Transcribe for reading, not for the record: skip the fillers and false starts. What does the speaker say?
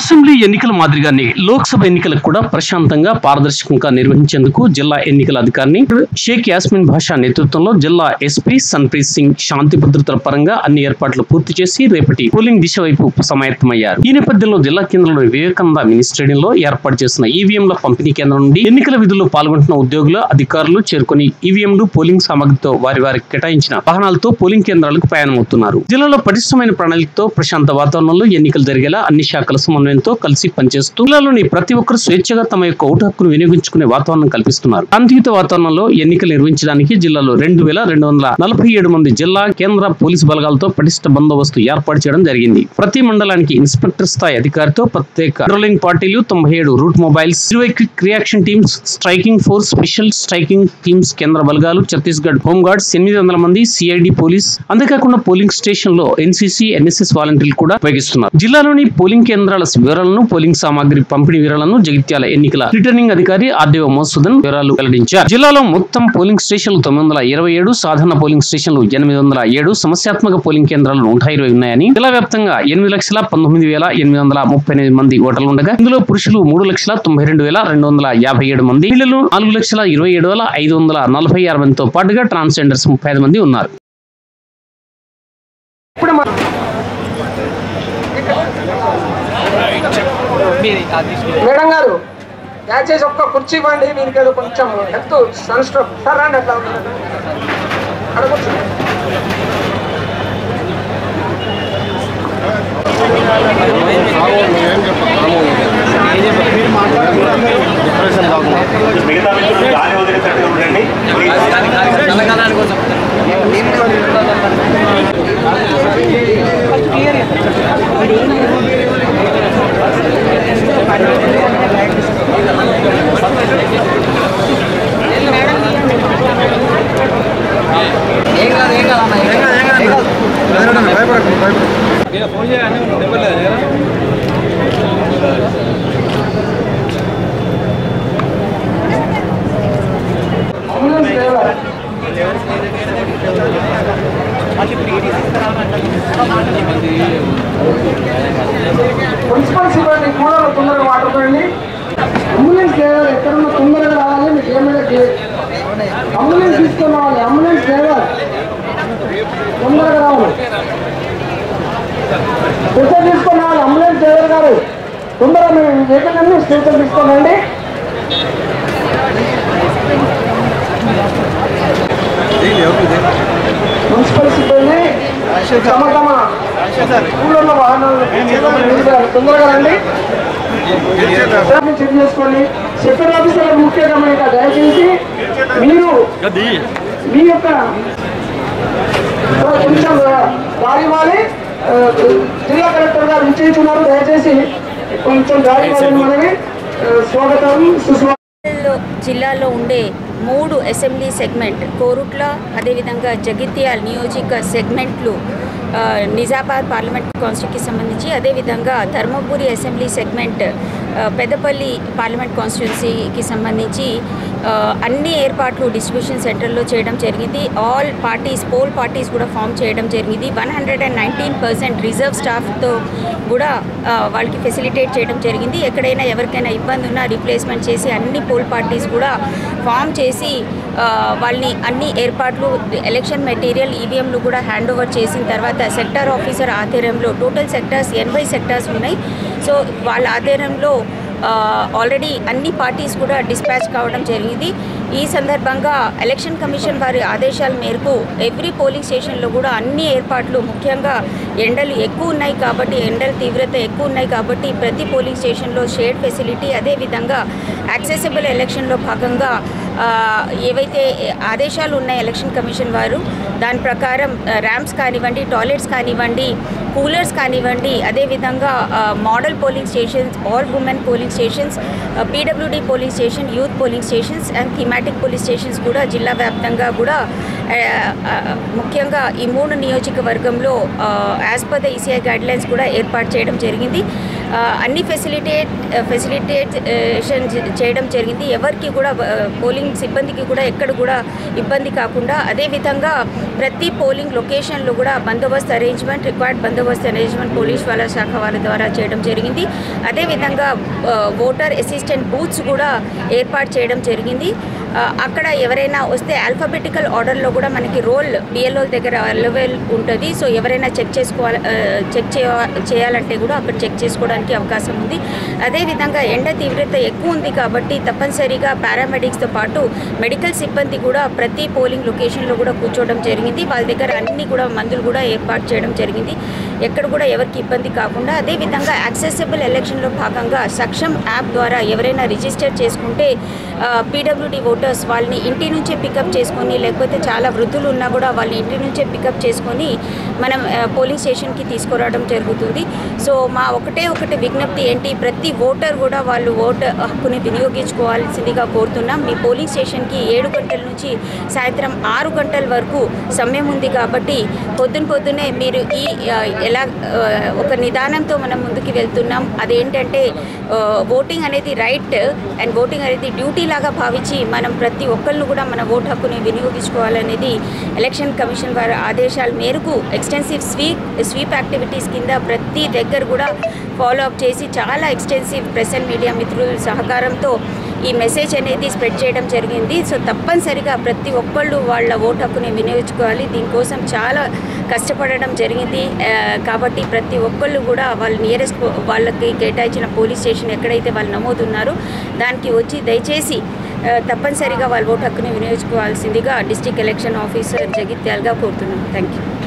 Assembly ఎన్నికల మాదిరిగానే లోక్సభ ఎన్నికలకు కూడా ప్రశాంతంగా పారదర్శకంగా నిర్వహించేందుకు జిల్లా ఎన్నికల అధికారిని షేక్ యాస్మిన్ భాషా నేతృత్వంలో జిల్లా ఎస్పీ సన్ప్రీత్ సింగ్ శాంతి భద్రతల పరంగా అన్ని ఏర్పాట్లు పూర్తి చేసి రేపటి పోలింగ్ దిశ వైపు సమాయత్తమయ్యారు. ఈ నేపథ్యంలో జిల్లా కేంద్రంలోని వివేకానంద మినీ స్టేడియంలో ఏర్పాటు చేసిన ఈవీఎంల పంపిణీ కేంద్రం నుండి ఎన్నికల విధుల్లో పాల్గొంటున్న ఉద్యోగులు అధికారులు చేరుకుని ఈవీఎంలు పోలింగ్ సామగ్రితో వారికి కేటాయించిన వాహనాలతో పోలింగ్ కేంద్రాలకు ప్రయాణమవుతున్నారు. జిల్లాలో పటిష్టమైన ప్రణాళికతో ప్రశాంత వాతావరణంలో ఎన్నికలు జరిగేలా అన్ని శాఖల సమన్వయంతో కలిసి పనిచేస్తూ జిల్లాలోని ప్రతి ఒక్కరు స్వేచ్ఛగా తమ యొక్క ఓటు హక్కును వినియోగించుకునే వాతావరణం కల్పిస్తున్నారు. శాంతియుత వాతావరణంలో ఎన్నికలు నిర్వహించడానికి జిల్లాలో 2247 మంది జిల్లా కేంద్ర పోలీసు బలగాలతో పటిష్ట బందోబస్తు ఏర్పాటు చేయడం జరిగింది. ప్రతి మండలానికి ఇన్స్పెక్టర్ స్థాయి అధికారితో ప్రత్యేక patrolling parties, 97 route mobiles, 20 quick reaction teams, striking force, special striking teams కేంద్ర బలగాలు, ఛత్తీస్గఢ్ హోంగార్డ్స్ 800 మంది, సిఐడి పోలీస్, అంతేకాకుండా పోలింగ్ స్టేషన్ లో ఎన్సీసీ, ఎన్ఎస్ఎస్ వాలంటీర్లు కూడా ఉపయోగిస్తున్నారు. జిల్లాలోని పోలింగ్ కేంద్రాల వివరాలను, పోలింగ్ సామాగ్రి పంపిణీ వివరాలను జగిత్యాల ఎన్నికల రిటర్నింగ్ అధికారి ఆర్డీఓ మోసూదన్ వివరాలు వెల్లడించారు. జిల్లాలో మొత్తం పోలింగ్ స్టేషన్లు 927, సాధారణ పోలింగ్ స్టేషన్లు 807, సమస్యాత్మక పోలింగ్ కేంద్రాలు 120 ఉన్నాయని, జిల్లా వ్యాప్తంగా 8,19,838 మంది ఓటర్లు ఉండగా ఇందులో పురుషులు 3,92,257 మంది, మహిళలు 4,27,546 మందితో పాటుగా ట్రాన్స్జెండర్స్ 35 మంది ఉన్నారు. మేడం గారు దయచేసి ఒక్క కుర్చీ ఇవ్వండి, దీనికి ఏదో కొంచెం హెల్త్ సన్స్ట్రోక్ సార్ రండి అట్లా అడగచ్చు. మున్సిపల్ సిబ్బంది కూడా తొందరగా వాడుకోండి. అంబులెన్స్ డ్రైవర్ ఎక్కడున్నా తొందరగా రావాలి. మీకు ఏమైనా అంబులెన్స్ తీసుకొని రావాలి. అంబులెన్స్ డ్రైవర్ తొందరగా రావాలి. స్ట్రెచర్ తీసుకొని రావాలి. అంబులెన్స్ డ్రైవర్ గారు తొందరగా మేము ఎక్కడన్నా స్ట్రెచర్ తీసుకోనండి. మున్సిపల్ సిబ్బంది తమ తమ స్కూల్లో ఉన్న వాహనాలు తొందరగా రండి. చెక్ చేసుకోండి. సెక్టర్ ఆఫీసర్ ముఖ్య గమనిక, దయచేసి మీరు మీ యొక్క కొంచెం దారి ఇవ్వాలి. జిల్లా కలెక్టర్ గారు నిశ్చయించున్నారు, దయచేసి కొంచెం దారి ఇవ్వాలని మనవి. స్వాగతం, సుస్వాగతం. జిల్లాలో ఉండే 3 అసెంబ్లీ సెగ్మెంట్ కోరుట్ల, అదేవిధంగా జగిత్యాల నియోజక సెగ్మెంట్లు, నిజామాబాద్ పార్లమెంట్ కాన్స్టిట్యూన్సీకి సంబంధించి, అదేవిధంగా Dharmapuri assembly segment Peddapalli parliament కాన్స్టిట్యూన్సీకి సంబంధించి అన్ని ఏర్పాట్లు డిస్ట్రిబ్యూషన్ సెంటర్లో చేయడం జరిగింది. ఆల్ పార్టీస్, పోల్ పార్టీస్ కూడా ఫామ్ చేయడం జరిగింది. 119% రిజర్వ్ స్టాఫ్తో కూడా వాళ్ళకి ఫెసిలిటేట్ చేయడం జరిగింది. ఎక్కడైనా ఎవరికైనా ఇబ్బంది ఉన్నా రీప్లేస్మెంట్ చేసి అన్ని పోల్ పార్టీస్ కూడా ఫామ్ చేసి వాళ్ళని అన్ని ఏర్పాట్లు, ఎలక్షన్ మెటీరియల్, ఈవీఎంలు కూడా హ్యాండ్ ఓవర్ చేసిన తర్వాత సెక్టార్ ఆఫీసర్ ఆధ్వర్యంలో టోటల్ సెక్టార్స్ 80 సెక్టార్స్ ఉన్నాయి. సో వాళ్ళ ఆధ్వర్యంలో ఆల్రెడీ అన్ని పార్టీస్ కూడా డిస్పాచ్ కావడం జరిగింది. ఈ సందర్భంగా ఎలక్షన్ కమిషన్ వారి ఆదేశాల మేరకు ఎవ్రీ పోలింగ్ స్టేషన్లో కూడా అన్ని ఏర్పాట్లు, ముఖ్యంగా ఎండలు ఎక్కువ ఉన్నాయి కాబట్టి, ఎండల తీవ్రత ఎక్కువ ఉన్నాయి కాబట్టి ప్రతి పోలింగ్ స్టేషన్లో షేడ్ ఫెసిలిటీ, అదేవిధంగా యాక్సెసిబుల్ ఎలక్షన్లో భాగంగా ఏవైతే ఆదేశాలు ఉన్నాయి ఎలక్షన్ కమిషన్ వారు, దాని ప్రకారం ర్యాంప్స్ కానివ్వండి, టాయిలెట్స్ కానివ్వండి, కూలర్స్ కానివ్వండి, అదేవిధంగా model polling stations, all women polling stations, PWD polling station, youth polling stations and thematic polling stations కూడా జిల్లా వ్యాప్తంగా కూడా ముఖ్యంగా ఈ 3 నియోజకవర్గంలో as per the ECI guidelines కూడా ఏర్పాటు చేయడం జరిగింది. అన్ని ఫెసిలిటేషన్ చేయడం జరిగింది. ఎవరికి కూడా పోలింగ్ సిబ్బందికి కూడా ఎక్కడ కూడా ఇబ్బంది కాకుండా అదేవిధంగా ప్రతి పోలింగ్ లొకేషన్లో కూడా బందోబస్తు అరేంజ్మెంట్ రిక్వైర్డ్ బందోబస్తు అరేంజ్మెంట్ పోలీస్ వాళ్ళ శాఖ వాళ్ళ ద్వారా చేయడం జరిగింది. అదేవిధంగా ఓటర్ అసిస్టెంట్ బూత్స్ కూడా ఏర్పాటు చేయడం జరిగింది. అక్కడ ఎవరైనా వస్తే ఆల్ఫాబెటికల్ ఆర్డర్లో కూడా మనకి రోల్ బిఎల్ఓ దగ్గర అవైలబుల్ ఉంటుంది. సో ఎవరైనా చెక్ చేయాలంటే కూడా అక్కడ చెక్ చేసుకోవడానికి అవకాశం ఉంది. అదేవిధంగా ఎండ తీవ్రత ఎక్కువ ఉంది కాబట్టి తప్పనిసరిగా పారామెడిక్స్తో పాటు మెడికల్ సిబ్బంది కూడా ప్రతి పోలింగ్ లొకేషన్లో కూడా కూర్చోవడం జరిగింది. వాళ్ళ దగ్గర అన్ని కూడా మందులు కూడా ఏర్పాటు చేయడం జరిగింది, ఎక్కడ కూడా ఎవరికి ఇబ్బంది కాకుండా. అదేవిధంగా యాక్సెసిబుల్ ఎలక్షన్లో భాగంగా సక్షం యాప్ ద్వారా ఎవరైనా రిజిస్టర్ చేసుకుంటే పీడబ్ల్యూడీ ఓటర్స్ వాళ్ళని ఇంటి నుంచే పికప్ చేసుకొని, లేకపోతే చాలా వృద్ధులు ఉన్నా కూడా వాళ్ళని ఇంటి నుంచే పికప్ చేసుకొని మనం పోలింగ్ స్టేషన్కి తీసుకురావడం జరుగుతుంది. సో మా ఒకటే విజ్ఞప్తి ఏంటి, ప్రతి ఓటర్ కూడా వాళ్ళు ఓటు హక్కుని వినియోగించుకోవాల్సిందిగా కోరుతున్నాం. మీ పోలింగ్ స్టేషన్కి 7 గంటల నుంచి సాయంత్రం 6 గంటల వరకు సమయం ఉంది కాబట్టి పొద్దున్నే మీరు ఎలా ఒక నిదానంతో మనం ముందుకు వెళ్తున్నాం. అదేంటంటే ఓటింగ్ అనేది రైట్ అండ్ ఓటింగ్ అనేది డ్యూటీ లాగా భావించి మనం ప్రతి ఒక్కళ్ళు కూడా మన ఓటు హక్కుని వినియోగించుకోవాలనేది ఎలక్షన్ కమిషన్ వారి ఆదేశాల మేరకు ఎక్స్టెన్సివ్ స్వీప్ యాక్టివిటీస్ కింద ప్రతి దగ్గర కూడా ఫాలో అప్ చేసి చాలా ఎక్స్టెన్సివ్ ప్రెస్ అండ్ మీడియా మిత్రుల సహకారంతో ఈ మెసేజ్ అనేది స్ప్రెడ్ చేయడం జరిగింది. సో తప్పనిసరిగా ప్రతి ఒక్కళ్ళు వాళ్ళ ఓటు హక్కుని వినియోగించుకోవాలి. దీనికోసం చాలా కష్టపడడం జరిగింది కాబట్టి ప్రతి ఒక్కళ్ళు కూడా వాళ్ళ నియరెస్ట్ వాళ్ళకి కేటాయించిన పోలీస్ స్టేషన్ ఎక్కడైతే వాళ్ళు నమోదున్నారో దానికి వచ్చి దయచేసి తప్పనిసరిగా వాళ్ళ ఓటు హక్కుని వినియోగించుకోవాల్సిందిగా డిస్ట్రిక్ట్ ఎలక్షన్ ఆఫీసర్ జగిత్యాలగా కోరుతున్నాను. Thank you.